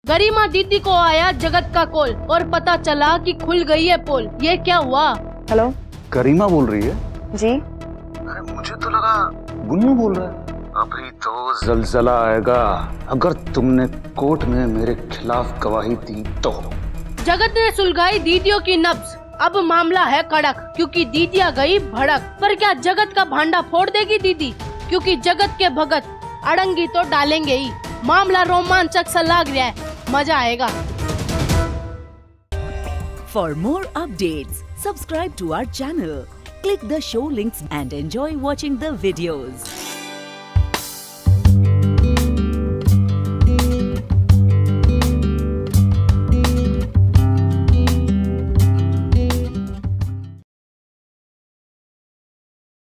गरिमा दीदी को आया जगत का कॉल और पता चला कि खुल गई है पोल। ये क्या हुआ? हेलो, गरिमा बोल रही है? जी। अरे मुझे तो लगा गुन्नू बोल रहा है। अभी तो जलजला आएगा अगर तुमने कोर्ट में मेरे खिलाफ गवाही दी तो। जगत ने सुलगाई दीदियों की नब्ज, अब मामला है कड़क क्योंकि दीदिया गई भड़क। पर क्या जगत का भांडा फोड़ देगी दीदी? क्योंकि जगत के भगत अड़ंगी तो डालेंगे ही। मामला रोमांचक सा लग रहा है, मजा आएगा। For more updates, subscribe to our channel, click the show links and enjoy watching the videos.